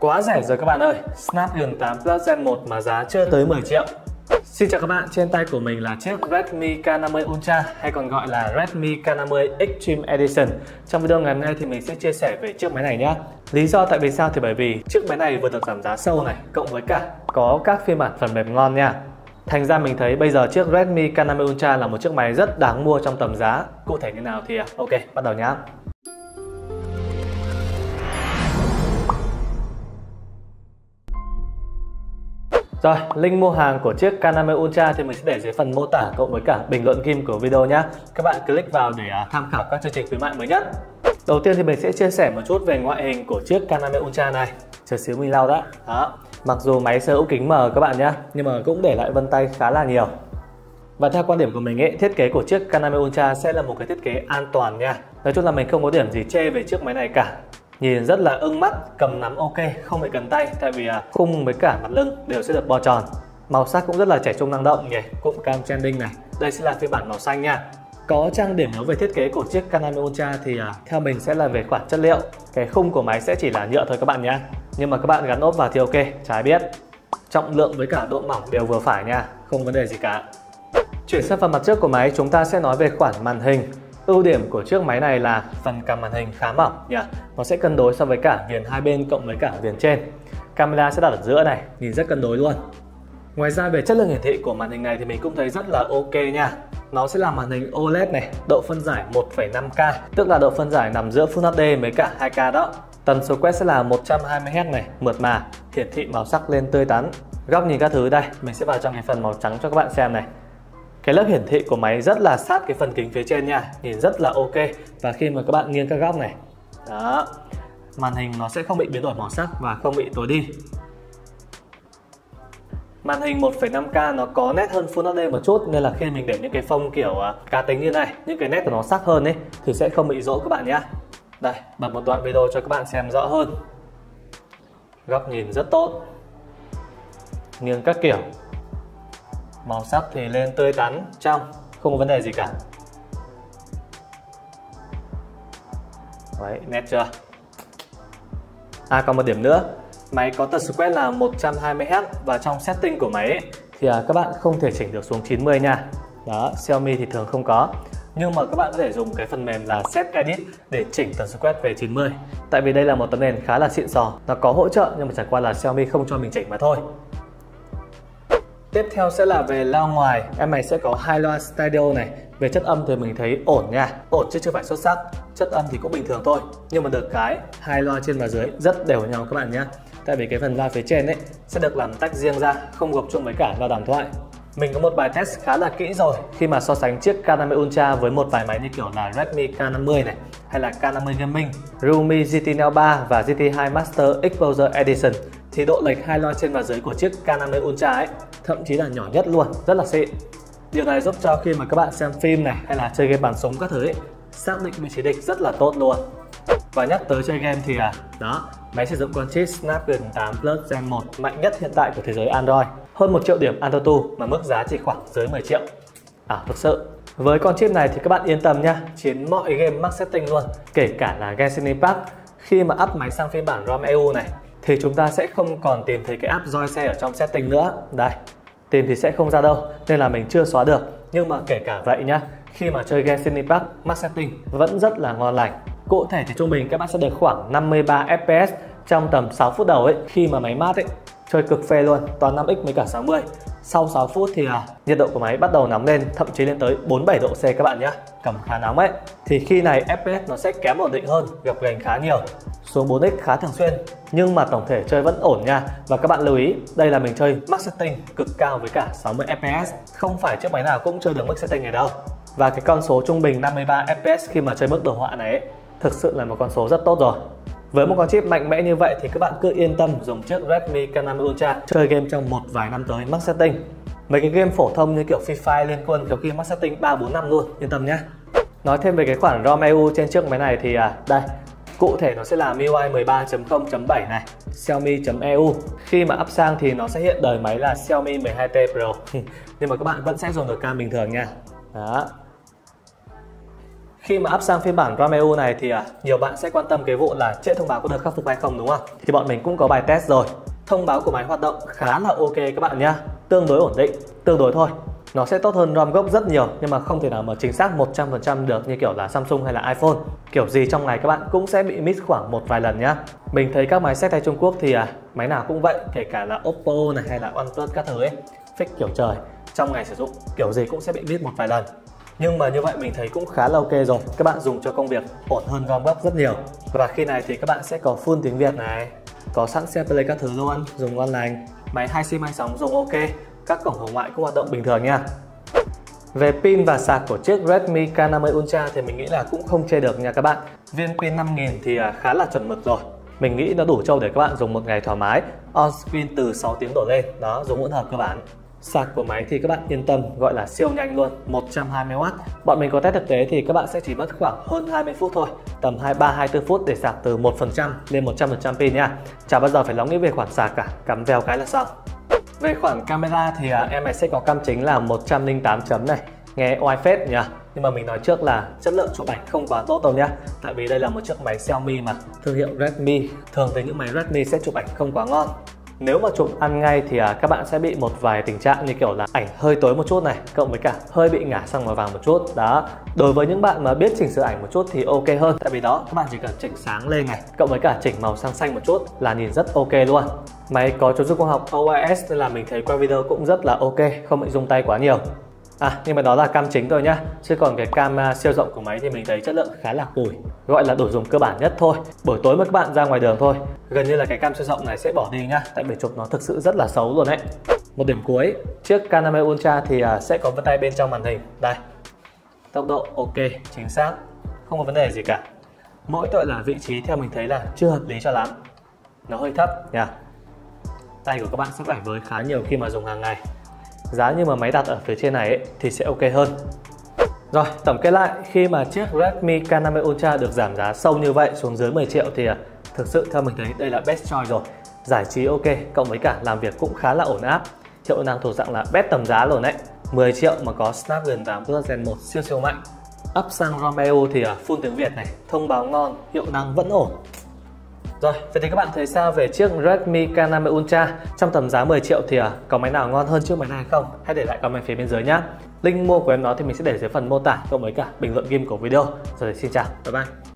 Quá rẻ rồi các bạn ơi. Snapdragon 8 Plus Gen 1 mà giá chưa tới 10 triệu. Xin chào các bạn, trên tay của mình là chiếc Redmi K50 Ultra hay còn gọi là Redmi K50 Extreme Edition. Trong video ngày hôm nay thì mình sẽ chia sẻ về chiếc máy này nhé. Lý do tại vì sao thì bởi vì chiếc máy này vừa được giảm giá sâu này, cộng với cả có các phiên bản phần mềm ngon nha. Thành ra mình thấy bây giờ chiếc Redmi K50 Ultra là một chiếc máy rất đáng mua trong tầm giá. Cụ thể như nào thì ok, bắt đầu nhá. Rồi, link mua hàng của chiếc K50 Ultra thì mình sẽ để dưới phần mô tả cộng với cả bình luận ghim của video nhé. Các bạn click vào để tham khảo các chương trình khuyến mại mới nhất. Đầu tiên thì mình sẽ chia sẻ một chút về ngoại hình của chiếc K50 Ultra này. Chờ xíu mình lau đã. Đó. Mặc dù máy sở hữu kính mờ các bạn nhé, nhưng mà cũng để lại vân tay khá là nhiều. Và theo quan điểm của mình ấy, thiết kế của chiếc K50 Ultra sẽ là một cái thiết kế an toàn nha. Nói chung là mình không có điểm gì chê về chiếc máy này cả. Nhìn rất là ưng mắt, cầm nắm ok, không bị cần tay. Tại vì khung với cả mặt lưng đều sẽ được bo tròn. Màu sắc cũng rất là trẻ trung năng động nhỉ. Cụm cam trending này. Đây sẽ là phiên bản màu xanh nha. Có trang điểm yếu về thiết kế của chiếc K50 Ultra thì theo mình sẽ là về khoản chất liệu. Cái khung của máy sẽ chỉ là nhựa thôi các bạn nhé. Nhưng mà các bạn gắn ốp vào thì ok, chả biết. Trọng lượng với cả độ mỏng đều vừa phải nha, không vấn đề gì cả. Chuyển sang phần mặt trước của máy, chúng ta sẽ nói về khoản màn hình. Ưu điểm của chiếc máy này là phần cằm màn hình khá mỏng nhỉ. Nó sẽ cân đối so với cả viền hai bên cộng với cả viền trên. Camera sẽ đặt ở giữa này, nhìn rất cân đối luôn. Ngoài ra về chất lượng hiển thị của màn hình này thì mình cũng thấy rất là ok nha. Nó sẽ là màn hình OLED này, độ phân giải 1,5K, tức là độ phân giải nằm giữa Full HD với cả 2K đó. Tần số quét sẽ là 120Hz này, mượt mà, hiển thị màu sắc lên tươi tắn. Góc nhìn các thứ đây, mình sẽ vào trong cái phần màu trắng cho các bạn xem này. Cái lớp hiển thị của máy rất là sát cái phần kính phía trên nha, nhìn rất là ok. Và khi mà các bạn nghiêng các góc này, đó, màn hình nó sẽ không bị biến đổi màu sắc và không bị tối đi. Màn hình 1,5K nó có nét hơn Full HD một chút, nên là khi mình để những cái phông kiểu cá tính như này, những cái nét của nó sắc hơn ấy, thì sẽ không bị rỗ các bạn nhé. Đây, bật một đoạn video cho các bạn xem rõ hơn. Góc nhìn rất tốt, nghiêng các kiểu. Màu sắc thì lên tươi tắn, trong, không có vấn đề gì cả. Đấy, nét chưa? Còn một điểm nữa, máy có tần số quét là 120Hz và trong setting của máy ấy, thì các bạn không thể chỉnh được xuống 90 nha. Đó, Xiaomi thì thường không có. Nhưng mà các bạn có thể dùng cái phần mềm là Set Edit để chỉnh tần số quét về 90. Tại vì đây là một tấm nền khá là xịn sò, nó có hỗ trợ nhưng mà chẳng qua là Xiaomi không cho mình chỉnh mà thôi. Tiếp theo sẽ là về loa ngoài. Em này sẽ có hai loa stereo này. Về chất âm thì mình thấy ổn nha, ổn chứ chưa phải xuất sắc. Chất âm thì cũng bình thường thôi, nhưng mà được cái hai loa trên và dưới rất đều nhau các bạn nhé. Tại vì cái phần loa phía trên ấy sẽ được làm tách riêng ra, không gộp chung với cả loa đàm thoại. Mình có một bài test khá là kỹ rồi khi mà so sánh chiếc K50 Ultra với một vài máy như kiểu là Redmi K50 này, hay là K50 Gaming, Realme GT Neo 3 và GT2 Master Exposure Edition, thì độ lệch hai loa trên và dưới của chiếc K50 Ultra ấy thậm chí là nhỏ nhất luôn, rất là xịn. Điều này giúp cho khi mà các bạn xem phim này hay là chơi game bắn súng các thứ ấy, xác định vị trí địch rất là tốt luôn. Và nhắc tới chơi game thì đó, máy sử dụng con chip Snapdragon 8 Plus Gen 1 mạnh nhất hiện tại của thế giới Android. Hơn 1 triệu điểm AnTuTu mà mức giá chỉ khoảng dưới 10 triệu. Thực sự. Với con chip này thì các bạn yên tâm nha, chiến mọi game max setting luôn, kể cả là Genshin Impact. Khi mà up máy sang phiên bản ROM EU này thì chúng ta sẽ không còn tìm thấy cái app Joyce ở trong setting nữa. Đây, tìm thì sẽ không ra đâu, nên là mình chưa xóa được. Nhưng mà kể cả vậy nhá, khi mà chơi Genshin Impact max setting vẫn rất là ngon lành. Cụ thể thì trung bình các bạn sẽ được khoảng 53 FPS trong tầm 6 phút đầu ấy, khi mà máy mát ấy, chơi cực phê luôn, toàn 5x với cả 60. Sau 6 phút thì nhiệt độ của máy bắt đầu nóng lên, thậm chí lên tới 47 độ C các bạn nhé. Cầm khá nóng ấy. Thì khi này FPS nó sẽ kém ổn định hơn, gập ghềnh khá nhiều. Xuống 4x khá thường xuyên, nhưng mà tổng thể chơi vẫn ổn nha. Và các bạn lưu ý, đây là mình chơi max setting cực cao với cả 60 FPS. Không phải chiếc máy nào cũng chơi được mức setting này đâu. Và cái con số trung bình 53 FPS khi mà chơi mức đồ họa này ấy, thực sự là một con số rất tốt rồi. Với một con chip mạnh mẽ như vậy thì các bạn cứ yên tâm dùng chiếc Redmi K50 Ultra chơi game trong một vài năm tới max setting. Mấy cái game phổ thông như kiểu Free Fire, Liên Quân có khi max setting 3-4 năm luôn, yên tâm nhé. Nói thêm về cái khoản ROM EU trên chiếc máy này thì đây, cụ thể nó sẽ là MIUI 13.0.7 này, Xiaomi.eu. Khi mà up sang thì nó sẽ hiện đời máy là Xiaomi 12T Pro. Nhưng mà các bạn vẫn sẽ dùng được cam bình thường nha. Đó. Khi mà up sang phiên bản RAM EU này thì nhiều bạn sẽ quan tâm cái vụ là trễ thông báo có được khắc phục hay không, đúng không? Thì bọn mình cũng có bài test rồi. Thông báo của máy hoạt động khá là ok các bạn nhé, tương đối ổn định, tương đối thôi. Nó sẽ tốt hơn ROM gốc rất nhiều, nhưng mà không thể nào mà chính xác 100% được như kiểu là Samsung hay là iPhone. Kiểu gì trong ngày các bạn cũng sẽ bị miss khoảng một vài lần nhá. Mình thấy các máy xách tay Trung Quốc thì máy nào cũng vậy, kể cả là Oppo này hay là OnePlus các thứ ấy, fix kiểu trời, trong ngày sử dụng kiểu gì cũng sẽ bị miss một vài lần. Nhưng mà như vậy mình thấy cũng khá là ok rồi, các bạn dùng cho công việc ổn hơn ROM gốc rất nhiều. Và khi này thì các bạn sẽ có full tiếng Việt này, có sẵn xe play các thứ luôn, dùng ngon lành, máy 2 sim 2 sóng dùng ok, các cổng hồng ngoại cũng hoạt động bình thường nha. Về pin và sạc của chiếc Redmi K50 Ultra thì mình nghĩ là cũng không chê được nha các bạn. Viên pin 5000 thì khá là chuẩn mực rồi. Mình nghĩ nó đủ trâu để các bạn dùng một ngày thoải mái, on screen từ 6 tiếng đổ lên, đó, dùng hỗn hợp cơ bản. Sạc của máy thì các bạn yên tâm, gọi là siêu nhanh luôn, 120W. Bọn mình có test thực tế thì các bạn sẽ chỉ mất khoảng hơn 20 phút thôi, tầm 23-24 phút để sạc từ 1% lên 100% pin nha. Chả bao giờ phải lo nghĩ về khoản sạc cả, cắm vèo cái là xong. Về khoản camera thì em này sẽ có cam chính là 108 chấm này, nghe oai phết nhỉ. Nhưng mà mình nói trước là chất lượng chụp ảnh không quá tốt đâu nhá, tại vì đây là một chiếc máy Xiaomi mà, thương hiệu Redmi. Thường thì những máy Redmi sẽ chụp ảnh không quá ngon. Nếu mà chụp ăn ngay thì các bạn sẽ bị một vài tình trạng như kiểu là ảnh hơi tối một chút này, cộng với cả hơi bị ngả sang màu vàng một chút. Đó, đối với những bạn mà biết chỉnh sửa ảnh một chút thì ok hơn, tại vì đó các bạn chỉ cần chỉnh sáng lên này, cộng với cả chỉnh màu sang xanh một chút là nhìn rất ok luôn. Máy có chống rung quang học OIS nên là mình thấy quay video cũng rất là ok, không bị rung tay quá nhiều. Nhưng mà đó là cam chính thôi nhá, chứ còn cái cam siêu rộng của máy thì mình thấy chất lượng khá là cùi, gọi là đồ dùng cơ bản nhất thôi. Buổi tối mà các bạn ra ngoài đường thôi, gần như là cái cam siêu rộng này sẽ bỏ đi nhá, tại vì chụp nó thực sự rất là xấu luôn đấy. Một điểm cuối, chiếc K50 Ultra thì sẽ có vân tay bên trong màn hình. Đây, tốc độ ok, chính xác, không có vấn đề gì cả. Mỗi tội là vị trí theo mình thấy là chưa hợp lý cho lắm, nó hơi thấp nha. Tay của các bạn sẽ phải với khá nhiều khi mà dùng hàng ngày. Giá như mà máy đặt ở phía trên này ấy, thì sẽ ok hơn. Rồi, tổng kết lại, khi mà chiếc Redmi K50 Ultra được giảm giá sâu như vậy xuống dưới 10 triệu thì thực sự theo mình thấy đây là best choice rồi. Giải trí ok, cộng với cả làm việc cũng khá là ổn áp. Hiệu năng thuộc dạng là best tầm giá luôn đấy. 10 triệu mà có Snapdragon 8 Plus Gen 1 siêu mạnh. Up sang ROM EU thì full tiếng Việt này, thông báo ngon, hiệu năng vẫn ổn. Rồi, vậy thì các bạn thấy sao về chiếc Redmi K50 Ultra? Trong tầm giá 10 triệu thì có máy nào ngon hơn chiếc máy này hay không? Hãy để lại comment phía bên dưới nhé. Link mua của em nó thì mình sẽ để dưới phần mô tả, cộng với cả bình luận ghim của video. Rồi xin chào, bye bye.